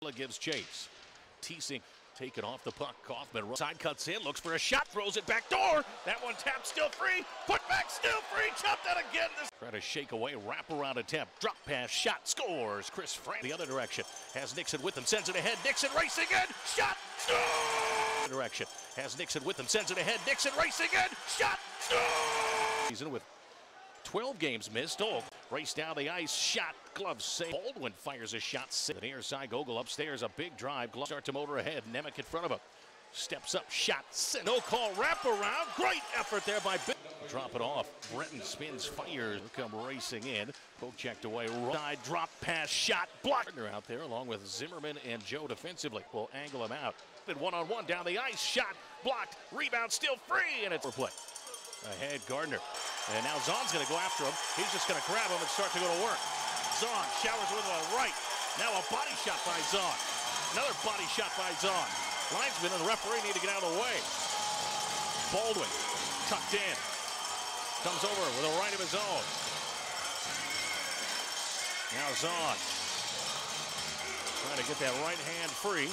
Vela gives chase. Teasing taken off the puck. Kaufman side cuts in, looks for a shot, throws it back door. That one tapped, still free. Put back, still free. Chopped out again. Try to shake away, wrap around attempt. Drop pass, shot, scores. Chris Frank the other direction. Has Nixon with him, sends it ahead. Nixon racing in, shot, score! Direction. Has Nixon with him, sends it ahead. Nixon racing in, shot, score! Season with 12 games missed. Oh, race down the ice, shot, glove save. Baldwin fires a shot. The near side, Gogol upstairs, a big drive. Glove start to motor ahead. Nemec in front of him. Steps up, shot, no call, wrap around. Great effort there by Bill. Drop it off. Breton spins, fires. Come racing in. Poke checked away. Side drop pass, shot, blocked. They're out there along with Zimmerman and Joe defensively. Will angle him out. Then one-on-one down the ice, shot, blocked, rebound, still free, and it's for play. Ahead, Gardner. And now Zahn's going to go after him. He's just going to grab him and start to go to work. Zahn showers with a right. Now a body shot by Zahn. Another body shot by Zahn. Linesman and the referee need to get out of the way. Baldwin tucked in. Comes over with a right of his own. Now Zahn trying to get that right hand free.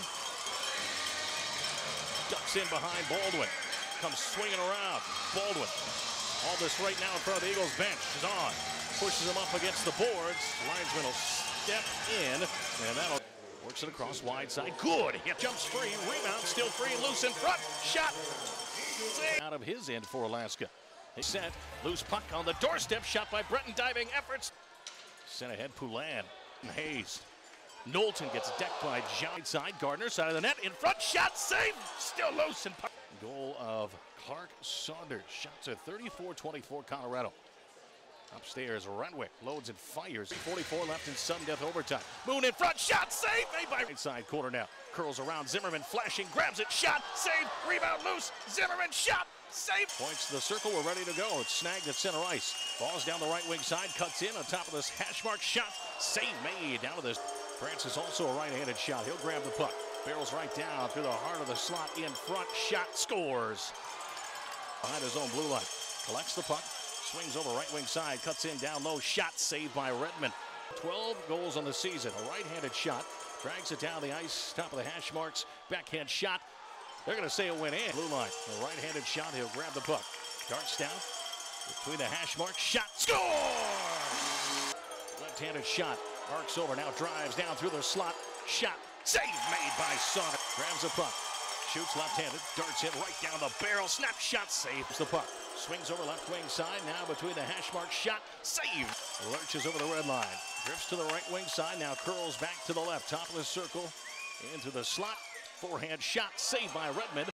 Ducks in behind Baldwin. Comes swinging around. Baldwin. All this right now in front of the Eagles bench. Zahn pushes him up against the boards. Linesman will step in, and that'll works it across wide side. Good. He jumps free. Rebound still free. Loose in front. Shot. Out of his end for Alaska. They set. Loose puck on the doorstep. Shot by Breton. Diving efforts. Sent ahead Poulin. Hayes. Knowlton gets decked by John. Side. Gardner. Side of the net. In front. Shot. Save. Still loose. And puck. Goal of Clark Saunders. Shots at 34-24 Colorado. Upstairs, Renwick loads and fires. 44 left in sudden death overtime. Moon in front, shot, save, made by right side corner now. Curls around, Zimmerman flashing, grabs it, shot, save, rebound loose. Zimmerman, shot, save. Points to the circle, we're ready to go. It's snagged at center ice. Balls down the right wing side, cuts in on top of this hash mark shot. Save made down to this. Francis also a right-handed shot. He'll grab the puck. Barrels right down through the heart of the slot in front. Shot, scores. Behind his own blue line. Collects the puck. Swings over right wing side, cuts in down low, shot saved by Redmond. 12 goals on the season, a right-handed shot, drags it down the ice, top of the hash marks, backhand shot. They're going to say it went in. Blue line, a right-handed shot, he'll grab the puck. Darts down, between the hash marks, shot, score! Left-handed shot, arcs over, now drives down through the slot, shot, save made by Sonnet. Grabs the puck, shoots left-handed, darts in right down the barrel, snapshot, saves the puck. Swings over left wing side, now between the hash mark, shot, save. Lurches over the red line, drifts to the right wing side, now curls back to the left, top of the circle, into the slot, forehand shot, saved by Redmond.